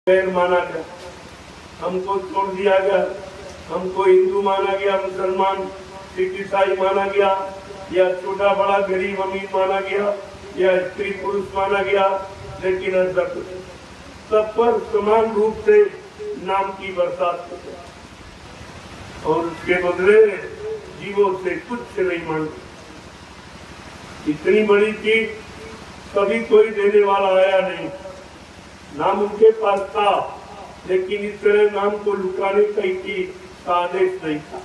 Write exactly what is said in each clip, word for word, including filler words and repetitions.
माना गया, हमको छोड़ दिया गया, हमको हिंदू माना गया, मुसलमान, सिख, ईसाई माना गया, या छोटा बड़ा गरीब अमीर माना गया, या स्त्री पुरुष माना गया, लेकिन ऐसा कुछ सब पर समान रूप से नाम की बरसात हो गई और उसके बदले जीवों से कुछ नहीं मांगे। इतनी बड़ी चीज कभी कोई देने वाला आया नहीं। नाम उनके पास था, लेकिन इस तरह नाम को लुटाने का आदेश नहीं था।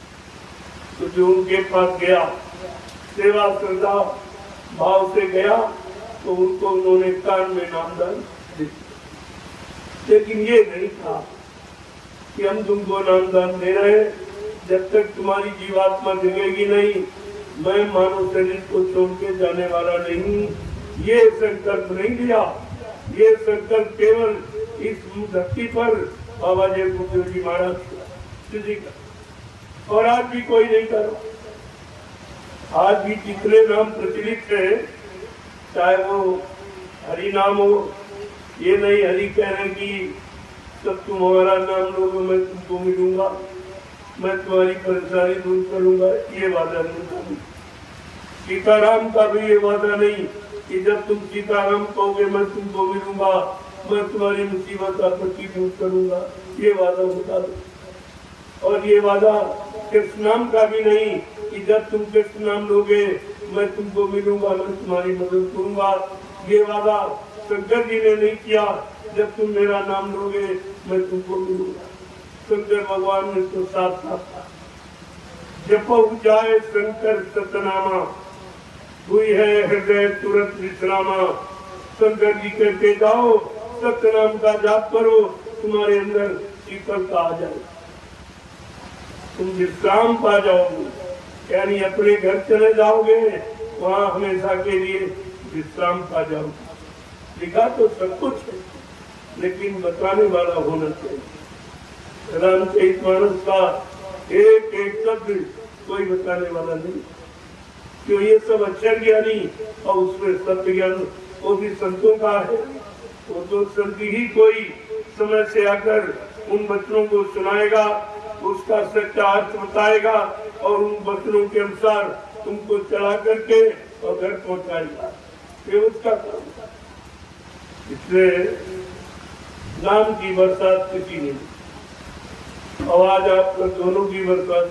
तो जो उनके पास गया, सेवा श्रद्धा भाव से गया, तो उनको उन्होंने कान में नामदान दे दिया। लेकिन ये नहीं था कि हम तुमको नामदान दे रहे हैं, जब तक तुम्हारी जीवात्मा जगेगी नहीं, मैं मानव शरीर को छोड़ के जाने वाला नहीं। ये संकल्प नहीं लिया, ये संकल्प केवल इस धरती पर बाबा जय गुरुदेव जी महाराज जी का, और आज भी कोई नहीं कर। आज भी जितने नाम प्रचलित है, चाहे वो हरि नाम हो, ये नहीं हरि कह रहे कि सब तुम हमारा नाम लोगे, मैं तुमको मिलूंगा, मैं तुम्हारी परेशानी दूर करूंगा, ये वादा नहीं। सीताराम का भी ये वादा नहीं कि जब तुम सीताराम कहोगे मैं तुमको मिलूंगा, मैं तुम्हारी मुसीबत आपत्ति दूर करूंगा, ये वादा बता दो। और ये वादा कृष्ण नाम का भी नहीं कि जब तुम कृष्ण नाम लोगे मैं तुमको मिलूंगा, मैं तुम्हारी मदद करूंगा, ये वादा शंकर जी ने नहीं किया, जब तुम मेरा नाम लोगे मैं तुमको मिलूंगा। शंकर भगवान ने तो साथ साथ जपो जाए शंकर सतनामा, हुई है हृदय तुरंत विश्रामा। शंकर जी कहते जाओ, सतनाम का जाप करो, तुम्हारे अंदर शीतलता आ जाए, तुम विश्राम पा जाओगे, यानी अपने घर चले जाओगे, वहाँ हमेशा के लिए विश्राम पा जाओगे। लिखा तो सब कुछ है, लेकिन बताने वाला होना चाहिए। रामचरितमानस का एक एक शब्द कोई बताने वाला नहीं, क्यों ये सब अक्षर ज्ञानी और उसमें सत्य ज्ञान वो भी संतों का है। वो तो संत ही कोई समय से आकर उन बच्चों को सुनाएगा, उसका सच्चा अर्थ बताएगा और उन बच्चों के अनुसार तुमको चला करके और घर पहुंचाएगा, ये उसका काम। इसलिए नाम की बरसात किसी ने, आवाज आप दोनों की बरसात,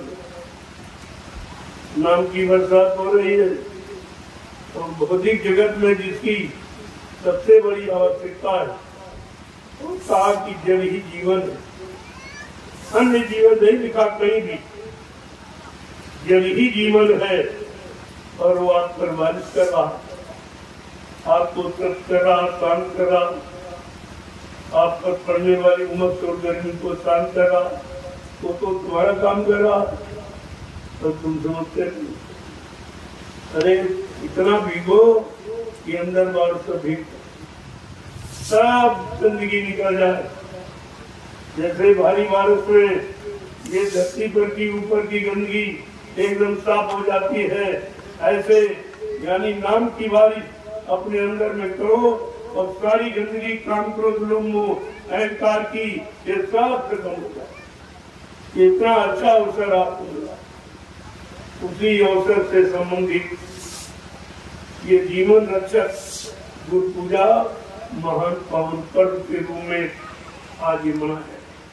नाम की बरसात हो रही है। और भौतिक जगत में जिसकी सबसे बड़ी आवश्यकता है, वो कहा कि जल ही जीवन है, अन्य जीवन नहीं लिखा कहीं भी, जल ही जीवन है। और वो आप पर बारिश कर रहा, आपको तृप्त कर रहा, शांत कर रहा, आप पर पड़ने वाली उमस और गर्मी को शांत कर रहा, वो तो तुम्हारा काम कर रहा, तो तुम समझते नहीं। अरे इतना भीगो कि अंदर बाहर सब भीग, सब जिंदगी निकल जाए। जैसे भारी बारिश में ये धरती पर की ऊपर की गंदगी एकदम साफ हो जाती है, ऐसे यानी नाम की बारिश अपने अंदर में करो और सारी गंदगी, काम, क्रोध, लोभ, मोह, अहंकार की ये सब खत्म हो जाए। इतना अच्छा अवसर आपको मिला, उसी अवसर से संबंधित ये जीवन रक्षक गुरु पूजा महान पावन पर्व के रूप में आज ये मना है।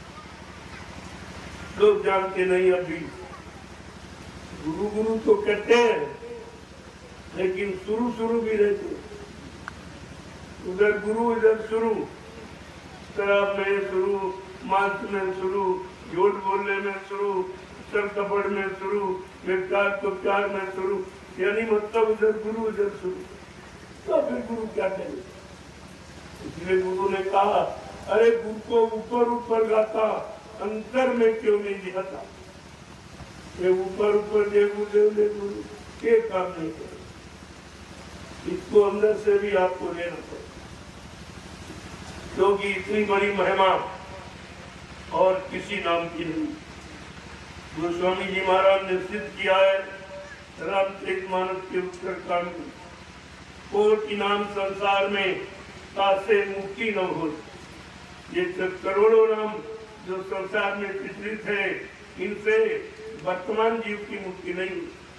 लोग जानते नहीं अभी, गुरु गुरु तो कहते हैं, लेकिन शुरू शुरू भी रहते, उधर गुरु इधर शुरू, शराब में शुरू, मांस में शुरू, झूठ बोलने में शुरू, चल कपड़ में शुरू, व्यवचार तो प्यार में शुरू, यानी मतलब उधर गुरु इधर शुरू। तो फिर गुरु क्या कहे? इसलिए गुरु ने कहा, अरे गुरु को ऊपर ऊपर गाता, अंतर में क्यों नहीं दिखाता? ये ऊपर ऊपर दे गुरुदेव दे गुरु ये काम नहीं करे, इसको अंदर से भी आपको लेना पड़ेगा, क्योंकि इतनी बड़ी महिमा और किसी नाम की नहीं। गोस्वामी जी महाराज ने सिद्ध किया है रामचरितमानस के उत्तरकांड में, कोटि नाम संसार में तासे मुक्ति न हो, ये सब करोड़ों नाम जो संसार में प्रचलित है, इनसे वर्तमान जीव की मुक्ति नहीं,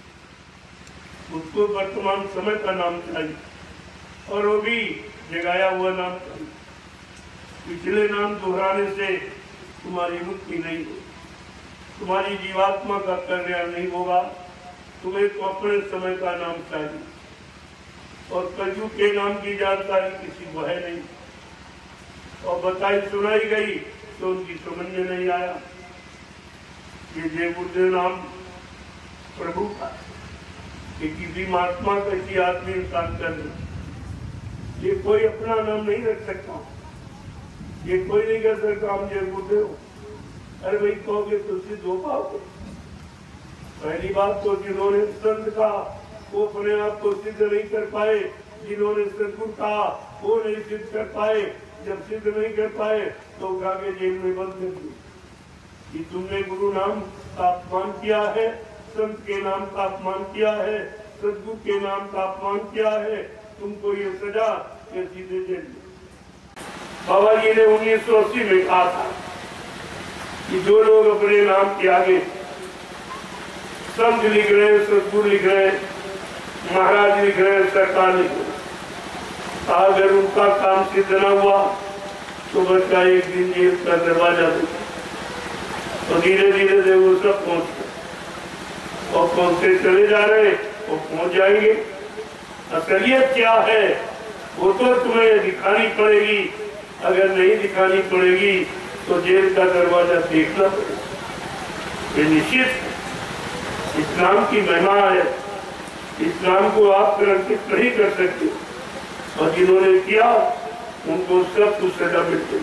उसको वर्तमान समय का नाम चाहिए, और वो भी जगाया हुआ नाम चाहिए। पिछले नाम दोहराने से तुम्हारी मुक्ति नहीं होगी, तुम्हारी जीवात्मा का कल्याण नहीं होगा। तुम्हें तो अपने समय का नाम चाहिए, और कलयुग के नाम की जानकारी किसी को है नहीं, और बताई सुनाई गई तो उनकी समझ में नहीं आया। ये जय गुरुदेव नाम प्रभु का, कि किसी महात्मा का, किसी आदमी इंसान कर दे, ये कोई अपना नाम नहीं रख सकता, ये कोई नहीं कर सकता हम जय गुरुदेव। अरे भाई कहोगे तो सिद्ध हो पाओगे। पहली बात तो जिन्होंने संत कहा वो अपने आप को सिद्ध नहीं कर पाए, जिन्होंने सदगुरु कहा वो नहीं सिद्ध कर पाए। जब सिद्ध नहीं कर पाए तो उठा के जेल में बंद कर दिए कि तुमने गुरु नाम का अपमान किया है, संत के नाम का अपमान किया है, सदगुरु के नाम का अपमान किया है, तुमको ये सजा ये सीधे जेल में। बाबा जी ने उन्नीस सौ अस्सी में कहा था कि जो लोग अपने नाम के आगे संत लिख रहे हैं, सदगुरु लिख रहे हैं, महाराज लिख रहे हैं, सरकार लिख रहे हैं, अगर उनका काम सिद्ध न हुआ तो बच्चा एक दिन जेल का दरवाजा दे, तो धीरे धीरे से वो सब पहुंचते और पहुंचते चले जा रहे वो पहुंच जाएंगे। असलियत क्या है वो तो तुम्हें दिखानी पड़ेगी, अगर नहीं दिखानी पड़ेगी तो जेल का दरवाजा देखना पड़ेगा। ये निश्चित है, इस्लाम की महिमा है, इस्लाम को आप ग्रंथित नहीं कर सकते, और जिन्होंने किया उनको सब कुछ सजा मिलती।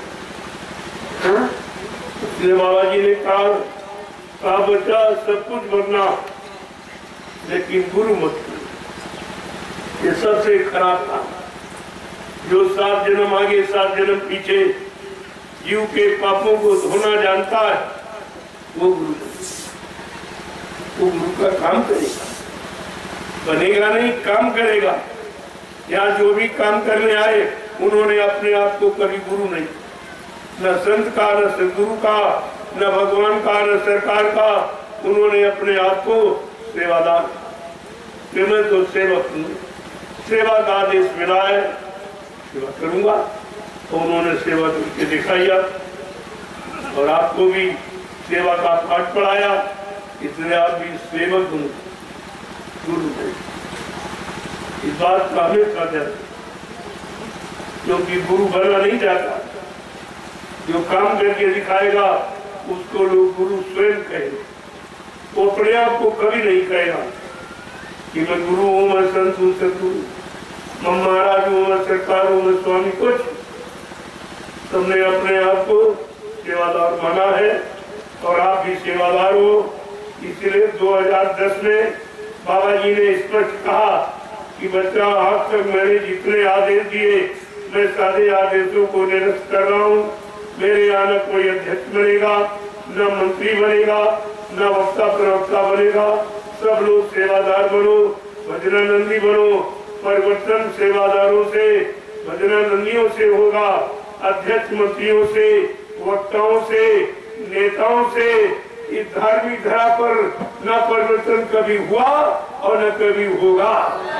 इसलिए बाबा जी ने कहा, कहा बच्चा सब कुछ बनना लेकिन गुरु मत। ये सबसे खराब था। जो सात जन्म आगे सात जन्म पीछे जीव के पापों को धोना जानता है वो गुरु, वो गुरु का काम करेगा, बनेगा नहीं काम करेगा। यहाँ जो भी काम करने आए उन्होंने अपने आप को कभी गुरु नहीं, न संत का, न सदगुरु का, न भगवान का, न सरकार का, उन्होंने अपने आप को सेवादार, कि मैं तो सेवक हूँ, सेवा का आदेश मिला है, सेवा करूंगा। तो उन्होंने सेवा करके दिखाया और आपको भी सेवा का पाठ पढ़ाया, इसलिए आप भी सेवक हूँ, गुरु है। इस बात का हमेशा ध्यान, क्योंकि गुरु बना नहीं जाता, जो काम करके दिखाएगा उसको लोग गुरु स्वयं कहेंगे। वो अपने आप को कभी नहीं कहेगा कि मैं गुरु हूँ, मैं संत हूँ, सदगुरु, मैं महाराज हूँ, मैं सरकार हूँ, मैं स्वामी, कुछ। सबने अपने आप को सेवादार माना है और आप भी सेवादार हो। इसलिए दो हज़ार दस में बाबा जी ने स्पष्ट कहा कि बच्चा आज तक मैंने जितने आदेश दिए मैं सारे आदेशों को निरस्त कर रहा हूँ। मेरे यहाँ न कोई अध्यक्ष बनेगा, न मंत्री बनेगा, न वक्ता प्रवक्ता बनेगा, सब लोग सेवादार बनो, भजनानंदी बनो। परिवर्तन सेवादारों से, भजनानंदियों से होगा, अध्यक्ष मंत्रियों से, वक्ताओं से, नेताओं से। इस धार्मिक धरा पर न परिवर्तन कभी हुआ और न कभी होगा।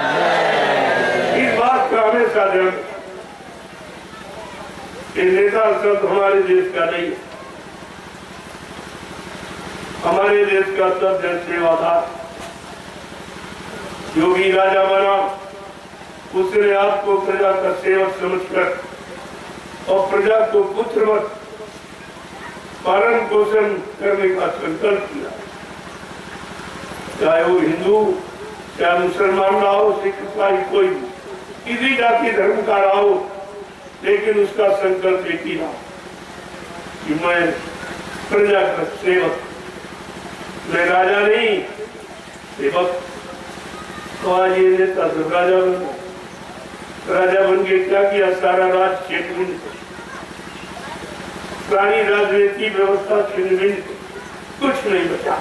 इस बात का हमेशा ध्यान, ये नेता सब हमारे देश का नहीं है, हमारे देश का सब जन सेवादार। जो भी राजा बना उसने आपको प्रजा का सेवक समझकर और प्रजा को पुत्रवत पालन पोषण करने का संकल्प किया। चाहे वो हिंदू, चाहे मुसलमान रहा हो, सिख ईसाई, कोई किसी जाति धर्म का रहा हो, लेकिन उसका संकल्प एक ही रहा कि मैं प्रजा का सेवक, मैं राजा नहीं सेवक। तो आज ये नेता सब राजा बन राजा बन के क्या किया, सारा राज छिन्न, सारी राजनीति व्यवस्था छिन्न, कुछ नहीं बचा।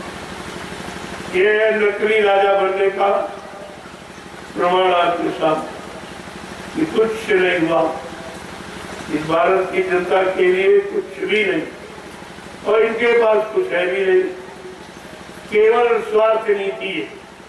ये नकली राजा बनने का प्रमाण आपके साथ कि कुछ नहीं हुआ। इस भारत की जनता के लिए कुछ भी नहीं और इनके पास कुछ है भी नहीं, केवल स्वार्थ नीति है।